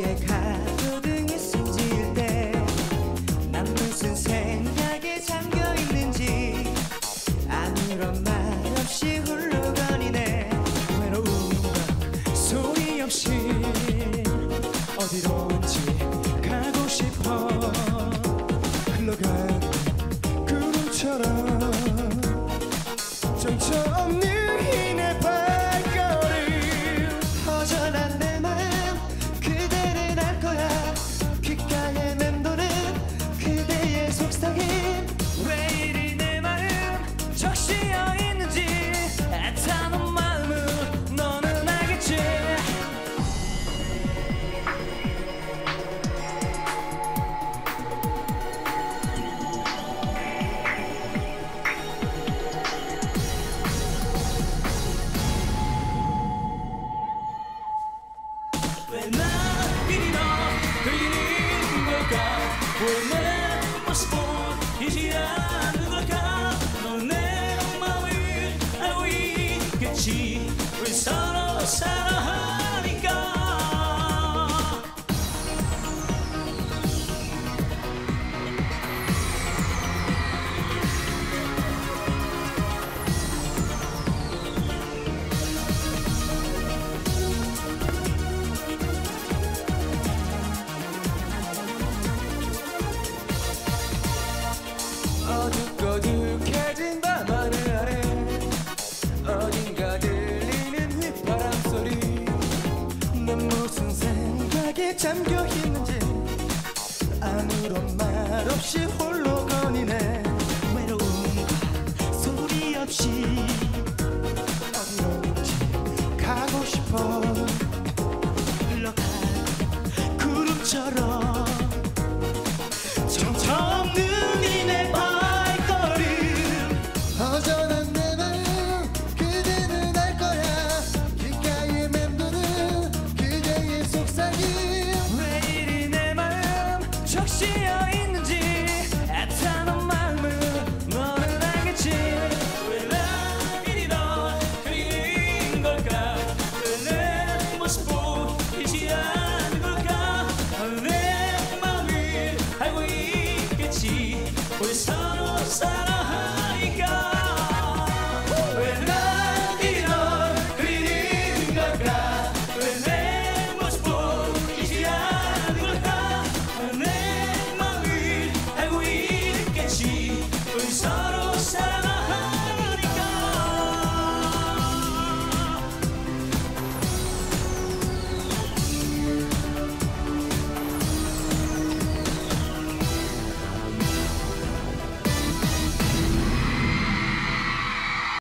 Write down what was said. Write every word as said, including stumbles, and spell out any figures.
어깨 가로등이 숨질 때 난 무슨 생각에 잠겨있는지 아무런 말 없이 홀로 거니네. 외로운 밤 소리 없이 어디로인지 가고 싶어. 흘러가는 구름처럼 정처 없는 내 발걸음. 허전한 내 맘 그대는 알 거야. 귓가에 맴도는 그대의 속삭임. 왜 이리 내 마음 적시어 있는지 애타는 마음은 너는 알겠지. 왜 나 이리 너 그리는 걸까? 왜 내 모습 보이지 않는 걸까? 넌 내 마음을 알고 있겠지. 우리 서로 사랑하니까. 어둑어둑해진 밤하늘 아래 어딘가 들리는 휘파람 소리. 넌 무슨 생각에 잠겨있는지 아무런 말 없이 홀로 거니네. 외로운 밤 소리 없이 어디로인지 가고 싶어. 흘러가는 구름처럼 정처 없는 이내 발걸음. 허전한 내 맘 그대는 알 거야. 귓가에 맴도는 그대의 속삭임. 왜 이리 내 마음 적시어 있는지 애타는 마음은 너는 알겠지. 왜 나 이리 너 그리는 걸까? 왜 내 모습 보이지 않는 걸까? 내 마음을 알고 있겠지. 우리 서로 사랑하니까. 왜 나 이리 너 그리는 걸까? 왜 내 모습 보이지 않는 걸까? 내 마음을 알고 있겠지. 우리 서로 사랑